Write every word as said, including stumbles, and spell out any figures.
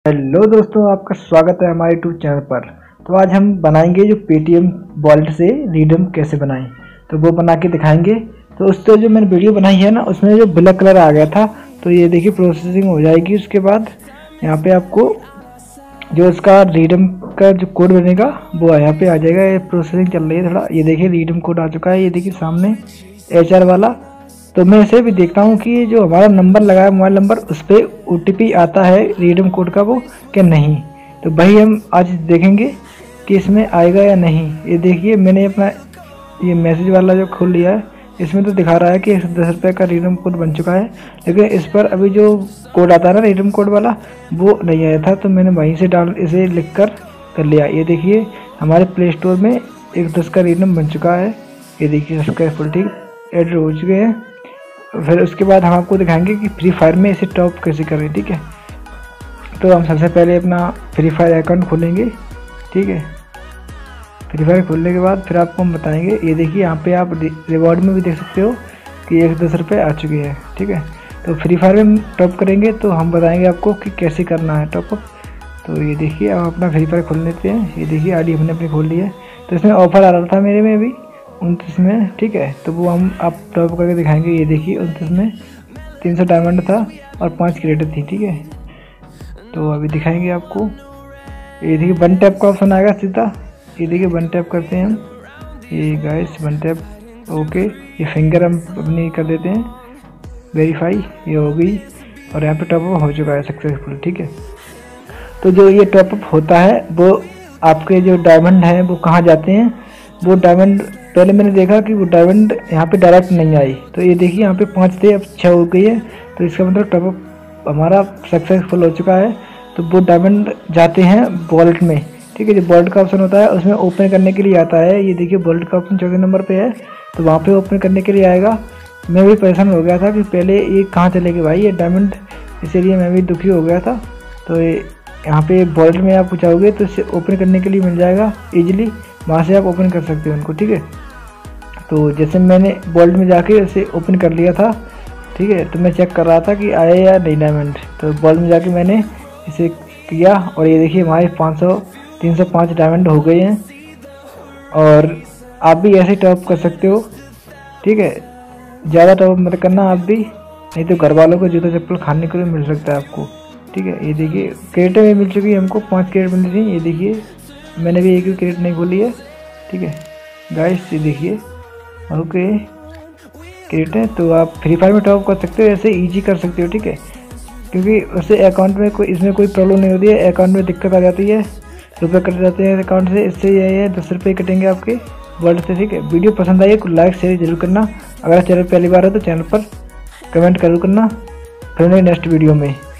Hello दोस्तों, आपका स्वागत है हमारे यूट्यूब चैनल पर। तो आज हम बनाएंगे जो पेटीएम वॉलेट से रिडीम कैसे बनाएं, तो वो बना के दिखाएंगे। तो उससे जो मैंने वीडियो बनाई है ना, उसमें जो ब्लैक कलर आ गया था, तो ये देखिए प्रोसेसिंग हो जाएगी। उसके बाद यहाँ पे आपको जो इसका रिडीम का जो कोड बनेगा वो यहाँ पे आ जाएगा। ये प्रोसेसिंग चल रही है थोड़ा। ये देखिए रिडीम कोड आ चुका है, ये देखिए सामने एच आर वाला। तो मैं इसे भी देखता हूँ कि जो हमारा नंबर लगा है मोबाइल नंबर, उस पर ओ टी पी आता है रिडीम कोड का वो कि नहीं। तो वही हम आज देखेंगे कि इसमें आएगा या नहीं। ये देखिए मैंने अपना ये मैसेज वाला जो खोल लिया है, इसमें तो दिखा रहा है कि एक सौ दस रुपये का रिडीम कोड बन चुका है, लेकिन इस पर अभी जो कोड आता है ना रिडीम कोड वाला, वो नहीं आया था। तो मैंने वहीं से डाल इसे लिख कर कर लिया। ये देखिए हमारे प्ले स्टोर में एक सौ दस का रिडीम बन चुका है। ये देखिए सक्सेसफुल ठीक एड हो चुके हैं। फिर उसके बाद हम आपको दिखाएंगे कि फ्री फायर में इसे टॉप कैसे करें, ठीक है। तो हम सबसे पहले अपना फ्री फायर अकाउंट खोलेंगे, ठीक है। फ्री फायर खोलने के बाद फिर आपको हम बताएंगे। ये देखिए यहाँ पे आप रिवॉर्ड में भी देख सकते हो कि एक सौ दस रुपये आ चुके हैं, ठीक है। तो फ्री फायर में टॉप करेंगे तो हम बताएंगे आपको कि कैसे करना है टॉपअप। तो ये देखिए हम अपना फ्री फायर खोल लेते हैं। ये देखिए आई डी हमने अपनी खोल ली है। तो इसमें ऑफर आ रहा था मेरे में अभी उनतीस में, ठीक है। तो वो हम आप टॉप करके दिखाएंगे। ये देखिए उनतीस में तीन सौ डायमंड था और पाँच क्रेडिट थी, ठीक है। तो अभी दिखाएंगे आपको। ये देखिए वन टैप का ऑप्शन आएगा सीधा। ये देखिए वन टैप करते हैं हम। ये गाइस वन टैप, ओके। ये फिंगर हम अपनी कर देते हैं वेरीफाई, ये हो गई। और यहाँ पे टॉपअप हो चुका है सक्सेसफुल, ठीक है। तो जो ये टॉपअप होता है वो आपके जो डायमंड हैं वो कहाँ जाते हैं। वो डायमंड पहले मैंने देखा कि वो डायमंड यहाँ पे डायरेक्ट नहीं आई। तो ये देखिए यहाँ पे पाँच थे, अब छः हो गई है। तो इसका मतलब टॉपअप हमारा सक्सेसफुल हो चुका है। तो वो डायमंड जाते हैं वॉलेट में, ठीक है। जो वॉलेट का ऑप्शन होता है उसमें ओपन करने के लिए आता है। ये देखिए वॉलेट का ऑप्शन चौथे नंबर पे है, तो वहाँ पे ओपन करने के लिए आएगा। मैं भी परेशान हो गया था कि पहले ये कहाँ चले गए भाई ये डायमंड, इसीलिए मैं भी दुखी हो गया था। तो यहाँ पे वॉलेट में आप जाओगे तो इसे ओपन करने के लिए मिल जाएगा ईजिली, वहाँ से आप ओपन कर सकते हो उनको, ठीक है। तो जैसे मैंने वॉलेट में जाके इसे ओपन कर लिया था, ठीक है। तो मैं चेक कर रहा था कि आए या नहीं डायमंड। तो वॉलेट में जाके मैंने इसे किया और ये देखिए हमारे पाँच सौ तीन सौ पाँच डायमंड हो गए हैं। और आप भी ऐसे टॉप कर सकते हो, ठीक है। ज़्यादा टॉप मत करना आप भी, नहीं तो घर वालों को जूता चप्पल खाने को भी मिल सकता है आपको, ठीक है। ये देखिए क्रेडिट में मिल चुकी है हमको, पाँच क्रेडिट मिली थी। ये देखिए मैंने भी एक भी क्रेडिट नहीं खोली है, ठीक है गाइस। ये देखिए ओके क्रेडिट है। तो आप फ्री फायर में टॉप कर सकते हो, ऐसे इजी कर सकते हो, ठीक है। क्योंकि उससे अकाउंट में कोई इसमें कोई प्रॉब्लम नहीं होती है। अकाउंट में दिक्कत आ जाती है, रुपये कट जाते हैं अकाउंट से। इससे ये है दस रुपये कटेंगे आपके वर्ल्ड से, ठीक है। वीडियो पसंद आई है लाइक शेयर जरूर करना। अगर चैनल पहली बार है तो चैनल पर कमेंट जरूर करना। फिर नेक्स्ट वीडियो में